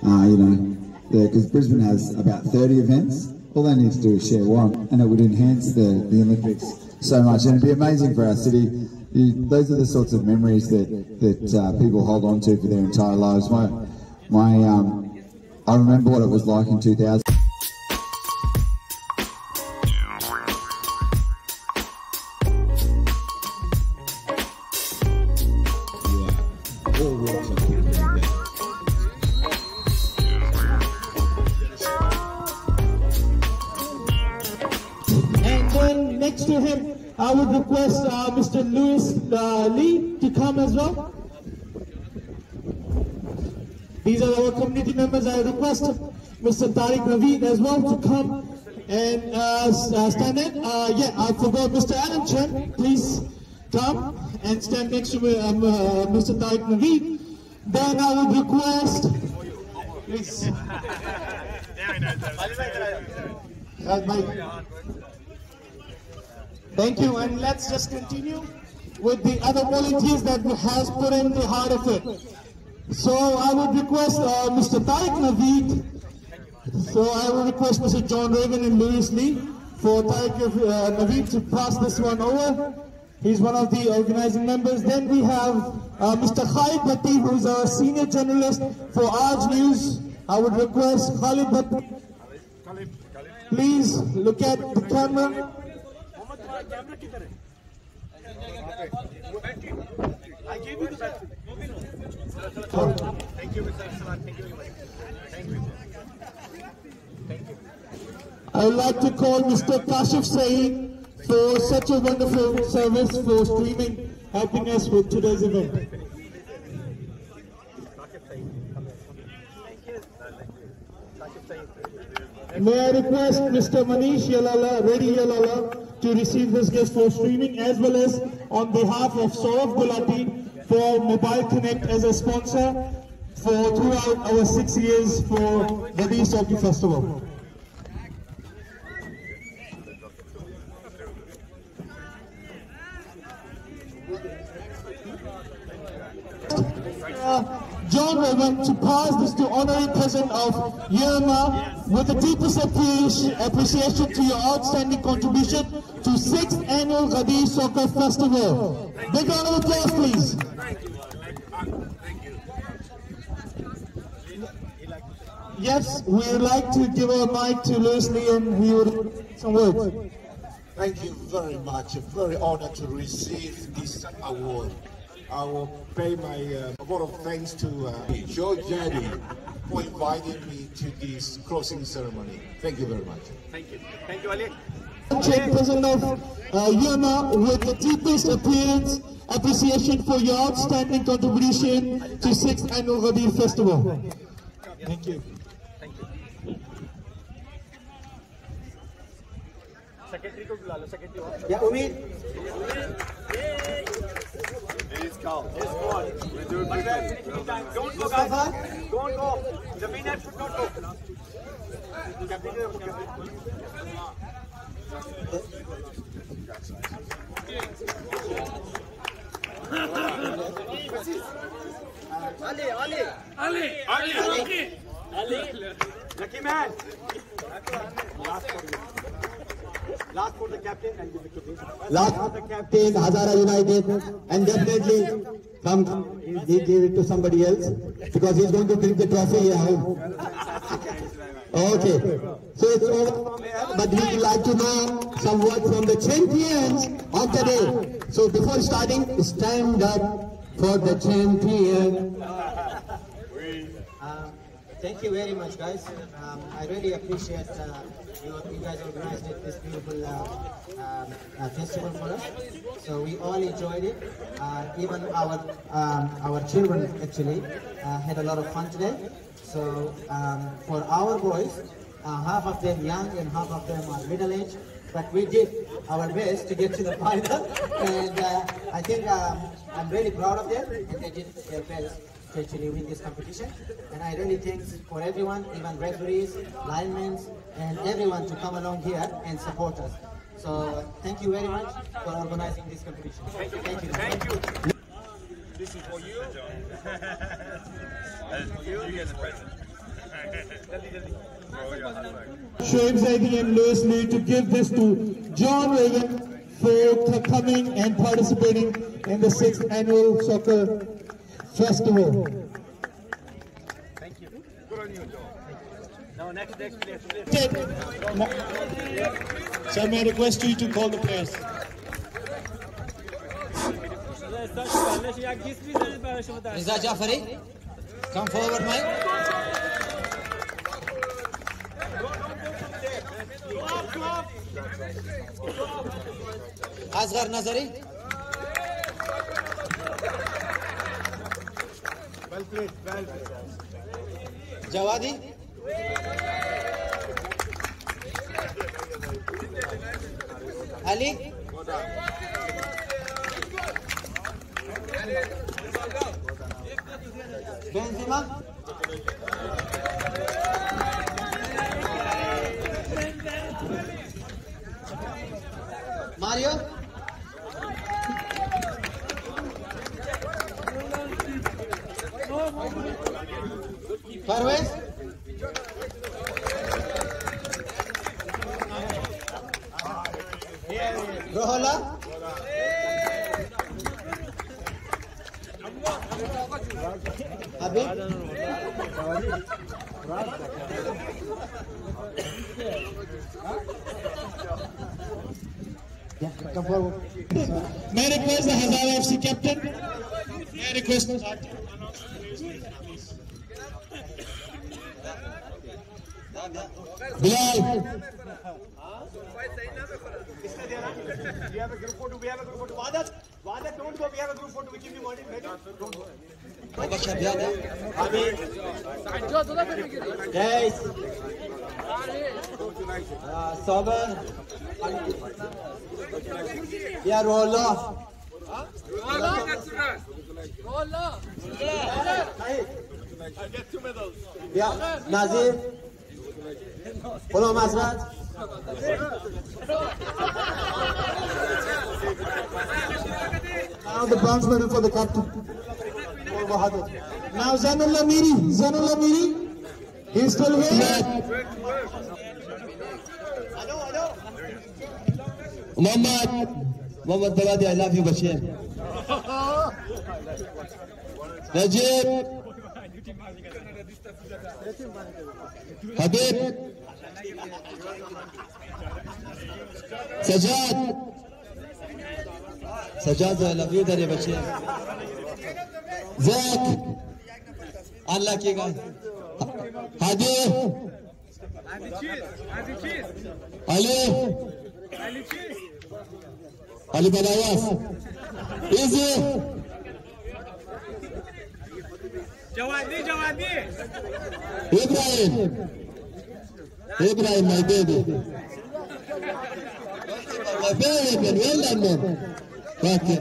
Because Brisbane has about 30 events. All they need to do is share one, and it would enhance the Olympics so much, and it'd be amazing for our city. Those are the sorts of memories that people hold on to for their entire lives. I remember what it was like in 2000. Next to him, I would request Mr. Louis Lee to come as well. These are our community members. I request Mr. Tariq Naveed as well to come and stand in. I forgot Mr. Adam Chen. Please come and stand next to Mr. Tariq Naveed. Then I would request, please. Thank you, and let's just continue with the other volunteers that has put in the heart of it. So I would request Mr. Tariq Naveed. So I would request Mr. John Raven and Louis Lee for Tariq Naveed to pass this one over. He's one of the organizing members. Then we have Mr. Khalid Bhatti, who's our senior journalist for Aaj News. I would request Khalid Bhatti. Please look at the camera. I gave you the battery. Thank you, Mr. Salat. Thank you very much. Thank you. Thank you. I would like to call Mr. Kashif Saeed for such a wonderful service for streaming, helping us with today's event. May I request Mr. Manish Yalala, Reddy Yalala, to receive this gift for streaming, as well as on behalf of Saurav Gulati for Mobile Connect as a sponsor for throughout our 6 years for the East Hockey Festival. John Raven to pass this to honorary president of Yerma with the deepest appreciation to your outstanding contribution to 6th Annual Gadir Soccer Festival. Big round of applause, please. Yes, we would like to give a mic to Louis Lee and he would say some words. Thank you very much. I'm very honored to receive this award. I will pay my vote of thanks to Joe Jaddy for inviting me to this closing ceremony. Thank you very much. Thank you. Thank you, Ali. President of Yerma with the deepest appreciation for your outstanding contribution to 6th Annual Gadir Festival. Thank you. Thank you. Secretary को बुला लो, secretary. Yeah, Umid. It's called. It's on. We're doing good. Don't go, guys. Don't go. The minute should not go. Ali. Lucky man. Last for the captain and give it to me. Last for the captain, Hazara United, and definitely give it to somebody else because he's going to bring the trophy home. Okay, so it's over, but we would like to know some words from the champions of the day. So before starting, stand up for the champion. Thank you very much, guys. I really appreciate you guys organized this beautiful festival for us. So we all enjoyed it. Even our children actually had a lot of fun today. So for our boys, half of them young and half of them are middle-aged. But we did our best to get to the final, and I think I'm really proud of them, and they did their best to actually win this competition. And I really thank for everyone, even referees, linemen, and everyone to come along here and support us. So thank you very much for organizing this competition. Thank you. Thank you. This is for you. And for you. You get the present. Shoaib Zaidi and Lewis Lee to give this to John Reagan for coming and participating in the 6th annual soccer festival. Thank you. Good on you, John. Now next place. So may I request you to call the players. Riza Jafari, come forward, Mike. Asghar Nazari. Well played. Jawadi. Ali. Benzema. Mario. Parvez. Rohola. Habib. Come forward. May I request the Hazara FC captain? May I request Bilal. We have a group photo. Vadat, don't go. We have a group photo. We give you money. Don't go. Guys. Sober. Yeah, roll off. I get 2 medals. Yeah, Nazir. Follow Masrat. Now the bronze medal for the captain. Now Zanullah Miri. He's still here. Muhammad Dawadi, I love you, Bashir. Najib. Habib. Sajjad, I love you, Dari Bashir. Zach. Unlucky guy. Hadi. Ali Badayas. Easy. Jawadi. Ibrahim, my baby. My baby, well done, man. Okay.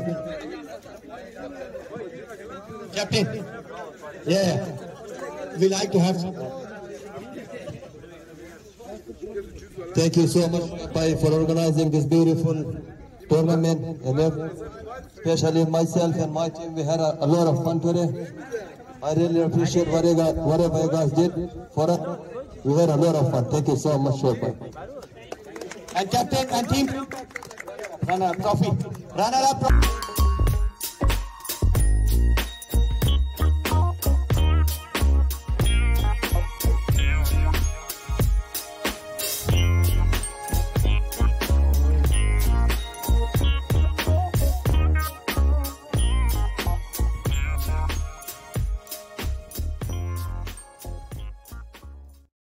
Captain. Yeah. We like to have some. Thank you so much, Pai, for organizing this beautiful tournament. And especially myself and my team, we had a lot of fun today. I really appreciate whatever you guys did for us. We had a lot of fun. Thank you so much, Pai. And captain and team, runner-up trophy. Runner-up trophy.